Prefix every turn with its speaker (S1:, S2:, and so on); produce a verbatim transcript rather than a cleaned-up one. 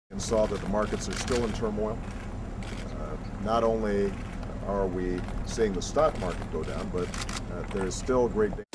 S1: and saw that the markets are still in turmoil. Uh, not only are we seeing the stock market go down, but uh, there is still great